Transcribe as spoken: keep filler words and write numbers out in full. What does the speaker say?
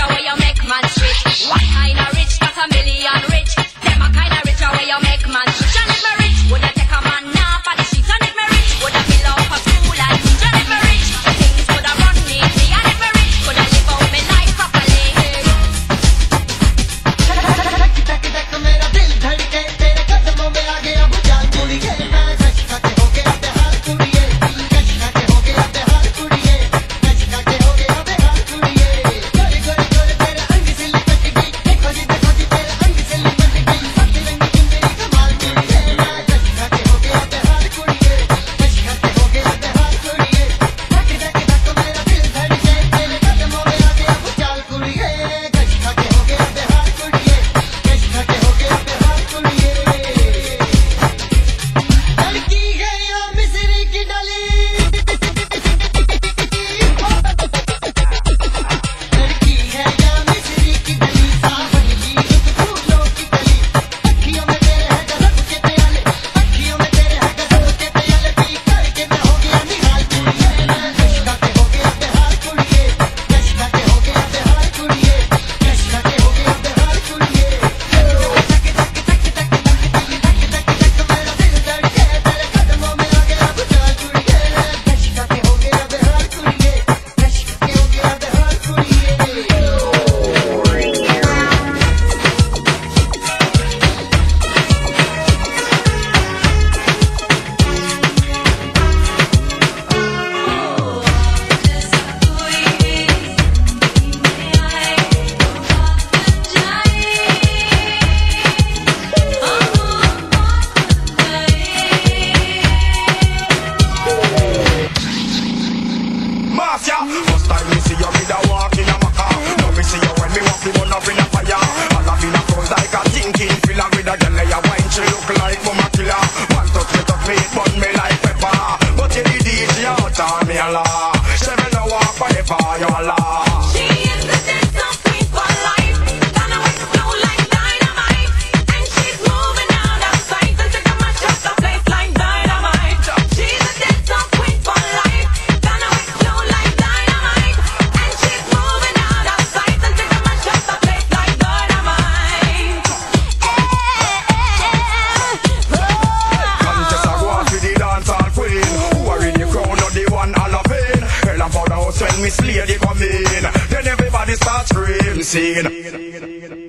where you make man switch. What kind of rich? Got a million rich. Them a kind of rich where you make man switch. And if me rich, would you take a man now for the sheets? And if me rich, would you fill up a school and teach? And if me rich, things would have run easy. And if me rich, would you live out me life properly? First time me see you, me da walk in a maca. Now me see you when me walk, me burn up in a fire. All up in a front like a thinking filler. With a girl like a wine, she look like mama killer. One touch me, touch me, it burn me like pepper. But you the D J out on me a la. She me no walk by the fire, you a la. She is the dancer queen for life. Gonna make it flow like dynamite. And she's moving out of sight. And she can mash up the place like dynamite. She's the dancer queen for life. Gonna make it flow like dynamite. And she's moving out of sight. And she can mash up the place like dynamite. Contest a go out with the dancehall queen. Who are in the crown of the one all of it. Hell about the house when Miss Lady come in. Then everybody starts screaming, singing.